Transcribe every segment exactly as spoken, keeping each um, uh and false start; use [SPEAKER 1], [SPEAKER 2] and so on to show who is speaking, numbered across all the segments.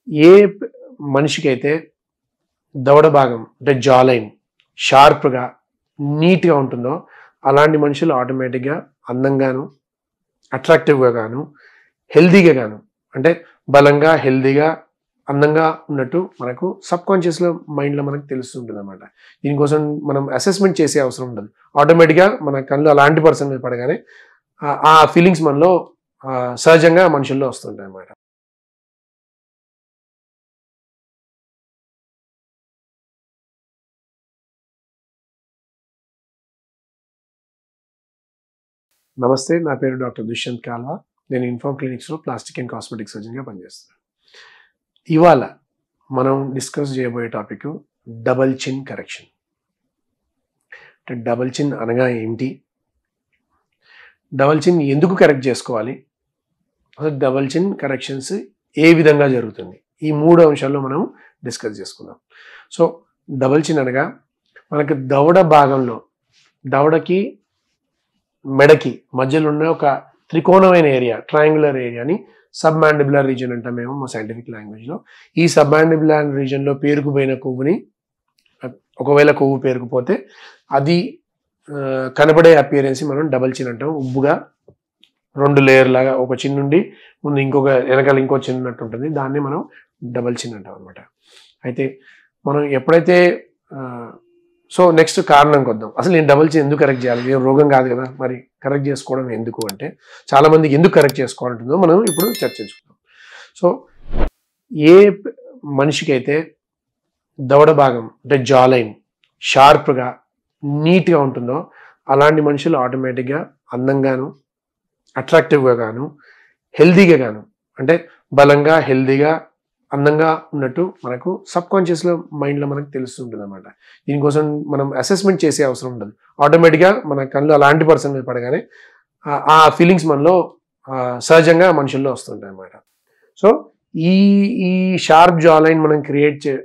[SPEAKER 1] ఏ మనిషికైతే దవడ భాగం అంటే జా లైన్ షార్ప్గా నీట్గా ఉంటుందో అలాంటి మనుషులు ఆటోమేటిక్గా అందంగాను అట్రాక్టివ్గా గాను హెల్దీగా గాను అంటే బలంగా హెల్దీగా అందంగా ఉన్నట్టు మనకు సబ్ కాన్షియస్లో మైండ్లో మనకు తెలుస్తుంటుంది అనమాట. దీనికోసం మనం అసెస్మెంట్ చేసే అవసరం ఉండదు. ఆటోమేటిక్గా మన కళ్ళు అలాంటి పర్సన్ మీద పడగానే ఆ ఫీలింగ్స్ మనలో సహజంగా మనుషుల్లో వస్తుంటాయి అన్నమాట. నమస్తే, నా పేరు డాక్టర్ దుష్యంత్ కాల్వా. నేను ఇన్ఫార్మ్ క్లినిక్స్లో ప్లాస్టిక్ అండ్ కాస్మెటిక్ సర్జన్గా పనిచేస్తున్నాను. ఇవాళ మనం డిస్కస్ చేయబోయే టాపిక్ డబల్ చిన్ కరెక్షన్. అంటే డబల్ చిన్ అనగా ఏంటి, డబల్ చిన్ ఎందుకు కరెక్ట్ చేసుకోవాలి, అసలు డబల్ చిన్ కరెక్షన్స్ ఏ విధంగా జరుగుతుంది, ఈ మూడు అంశాల్లో మనం డిస్కస్ చేసుకుందాం. సో డబల్ చిన్ అనగా మనకు దవడ భాగంలో దవడకి మెడకి మధ్యలో ఉన్న ఒక త్రికోణమైన ఏరియా, ట్రయాంగులర్ ఏరియాని సబ్ మాండిబులర్ రీజన్ అంటాం మేము మా సైంటిఫిక్ లాంగ్వేజ్లో. ఈ సబ్ మాండిబులర్ రీజన్లో పేరుకుపోయిన కొవ్వుని, ఒకవేళ కొవ్వు పేరుకుపోతే అది కనబడే అపియరెన్స్ మనం డబల్ చిన్ అంటాం. ఉబ్బుగా రెండు లేయర్ లాగా ఒక చిన్ నుండి ముందు ఇంకొక వెనకాల ఇంకో చిన్ ఉన్నట్టు ఉంటుంది, దాన్ని మనం డబల్ చిన్ అంటాం అనమాట. అయితే మనం ఎప్పుడైతే సో నెక్స్ట్ కారణంకి వద్దాం. అసలు నేను డబల్ చిన్ ఎందుకు కరెక్ట్ చేయాలి, ఏం రోగం కాదు కదా, మరి కరెక్ట్ చేసుకోవడం ఎందుకు అంటే చాలా మందికి ఎందుకు కరెక్ట్ చేసుకోవాలంటుందో మనం ఇప్పుడు చర్చించుకుందాం. సో ఏ మనిషికైతే దవడ భాగం అంటే జా లైన్ షార్ప్గా నీట్గా ఉంటుందో అలాంటి మనుషులు ఆటోమేటిక్గా అందంగాను అట్రాక్టివ్గా గాను హెల్దీగా గాను అంటే బలంగా హెల్దీగా అందంగా ఉన్నట్టు మనకు సబ్ కాన్షియస్లో మైండ్లో మనకు తెలుస్తుంటుంది అనమాట. దీనికోసం మనం అసెస్మెంట్ చేసే అవసరం ఉండదు. ఆటోమేటిక్గా మన కళ్ళు అలాంటి పర్సన్ మీద పడగానే ఆ ఫీలింగ్స్ మనలో సహజంగా మనుషుల్లో వస్తుంటాయి అన్నమాట. సో ఈ ఈ షార్ప్ జా లైన్ మనం క్రియేట్ చే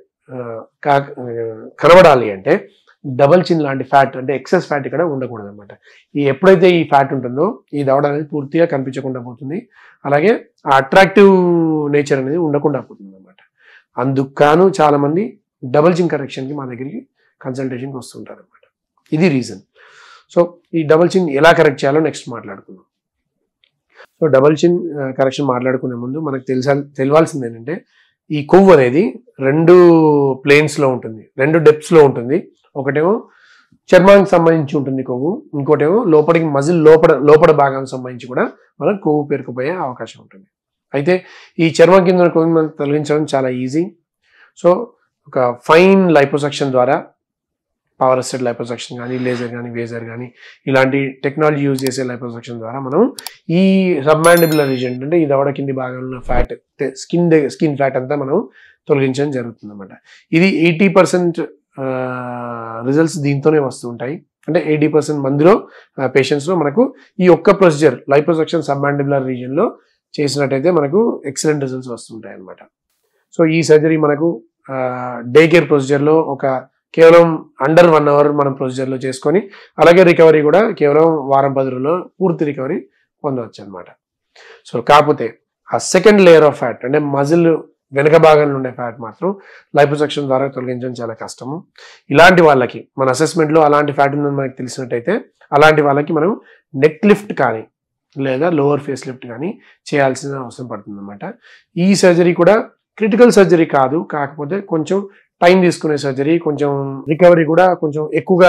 [SPEAKER 1] కనబడాలి అంటే డబల్ చిన్ లాంటి ఫ్యాట్ అంటే ఎక్సెస్ ఫ్యాట్ ఇక్కడ ఉండకూడదు అనమాట. ఈ ఎప్పుడైతే ఈ ఫ్యాట్ ఉంటుందో ఈ దవడ అనేది పూర్తిగా కనిపించకుండా పోతుంది, అలాగే ఆ అట్రాక్టివ్ నేచర్ అనేది ఉండకుండా పోతుంది అనమాట. అందుకు చాలా మంది డబల్ చిన్ కరెక్షన్కి మా దగ్గరికి కన్సల్టేషన్కి వస్తుంటారు అనమాట. ఇది రీజన్. సో ఈ డబల్ చిన్ ఎలా కరెక్ట్ చేయాలో నెక్స్ట్ మాట్లాడుకుందాం. సో డబల్ చిన్ కరెక్షన్ మాట్లాడుకునే ముందు మనకు తెలుసా తెలియాల్సింది ఏంటంటే ఈ కొవ్వు అనేది రెండు ప్లేన్స్లో ఉంటుంది, రెండు డెప్త్స్లో ఉంటుంది. ఒకటేమో చర్మానికి సంబంధించి ఉంటుంది కొవ్వు, ఇంకోటేమో లోపలికి మజిల్ లోపల లోపల భాగానికి సంబంధించి కూడా మనకు కొవ్వు పేరుకుపోయే అవకాశం ఉంటుంది. అయితే ఈ చర్మం కింద కొవ్వు మనం తొలగించడం చాలా ఈజీ. సో ఒక ఫైన్ లైపోసక్షన్ ద్వారా, పవర్ అసిస్టెడ్ లైపోసక్షన్ కానీ, లేజర్ కానీ, వేజర్ కానీ ఇలాంటి టెక్నాలజీ యూజ్ చేసే లైపోసక్షన్ ద్వారా మనం ఈ సబ్మాండిబులర్ రీజన్ అంటే ఈ దవడ కింది భాగంలో ఫ్యాట్ స్కిన్ స్కిన్ ఫ్యాట్ అంతా మనం తొలగించడం జరుగుతుంది అన్నమాట. ఇది ఎయిటీ పర్సెంట్ రిజల్ట్స్ దీంతోనే వస్తుంటాయి. అంటే ఎయిటీ పర్సెంట్ మందిలో పేషెంట్స్లో మనకు ఈ ఒక్క ప్రొసీజర్ లైపోసక్షన్ సబ్మాండిబులర్ రీజన్లో చేసినట్టయితే మనకు ఎక్సలెంట్ రిజల్ట్స్ వస్తుంటాయి అన్నమాట. సో ఈ సర్జరీ మనకు డే కేర్ ప్రొసీజర్లో ఒక కేవలం అండర్ వన్ అవర్ మనం ప్రొసీజర్లో చేసుకొని, అలాగే రికవరీ కూడా కేవలం వారం పది రోజుల్లో పూర్తి రికవరీ పొందవచ్చు అనమాట. సో కాకపోతే ఆ సెకండ్ లేయర్ ఆఫ్ ఫ్యాట్ అంటే మజిల్ వెనక భాగంలో ఉండే ఫ్యాట్ మాత్రం లైపోసక్షన్ ద్వారా తొలగించడం చాలా కష్టము. ఇలాంటి వాళ్ళకి మన అసెస్మెంట్లో అలాంటి ఫ్యాట్ ఉందని మనకు తెలిసినట్టయితే అలాంటి వాళ్ళకి మనం నెక్ లిఫ్ట్ కానీ లేదా లోవర్ ఫేస్ లిఫ్ట్ కానీ చేయాల్సిన అవసరం పడుతుంది అనమాట. ఈ సర్జరీ కూడా క్రిటికల్ సర్జరీ కాదు, కాకపోతే కొంచెం టైం తీసుకునే సర్జరీ, కొంచెం రికవరీ కూడా కొంచెం ఎక్కువగా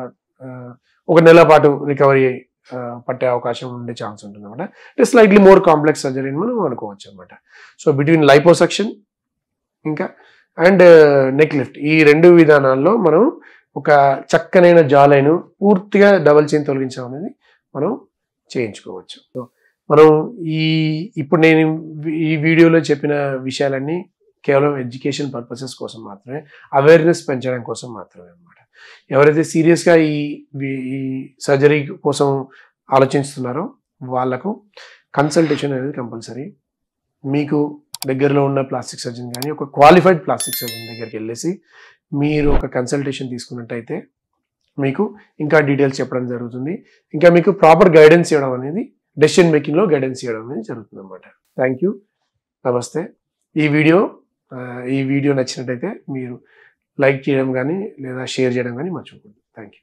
[SPEAKER 1] ఒక నెల పాటు రికవరీ పట్టే అవకాశం ఉండే ఛాన్స్ ఉంటుంది అనమాట. అంటే స్లైట్లీ మోర్ కాంప్లెక్స్ సర్జరీ అని మనం అనుకోవచ్చు అనమాట. సో బిట్వీన్ లైపోసక్షన్ ఇంకా అండ్ నెక్ లిఫ్ట్ ఈ రెండు విధానాల్లో మనం ఒక చక్కనైన జాలైను పూర్తిగా డబల్ చిన్ తొలగించడం అనేది మనం చేయించుకోవచ్చు. సో మనం ఈ ఇప్పుడు నేను ఈ వీడియోలో చెప్పిన విషయాలన్నీ కేవలం ఎడ్యుకేషన్ పర్పసెస్ కోసం మాత్రమే, అవేర్నెస్ పెంచడం కోసం మాత్రమే అనమాట. ఎవరైతే సీరియస్గా ఈ ఈ సర్జరీ కోసం ఆలోచిస్తున్నారో వాళ్ళకు కన్సల్టేషన్ అనేది కంపల్సరీ. మీకు దగ్గరలో ఉన్న ప్లాస్టిక్ సర్జన్ కానీ ఒక క్వాలిఫైడ్ ప్లాస్టిక్ సర్జన్ దగ్గరికి వెళ్ళేసి మీరు ఒక కన్సల్టేషన్ తీసుకున్నట్టయితే మీకు ఇంకా డీటెయిల్స్ చెప్పడం జరుగుతుంది. ఇంకా మీకు ప్రాపర్ గైడెన్స్ ఇవ్వడం అనేది, డెసిషన్ మేకింగ్లో గైడెన్స్ ఇవ్వడం అనేది జరుగుతుంది అనమాట. థ్యాంక్ యూ, నమస్తే. ఈ వీడియో ఈ వీడియో నచ్చినట్టయితే మీరు లైక్ చేయడం కానీ లేదా షేర్ చేయడం కానీ మర్చిపోకూడదు. Thank you.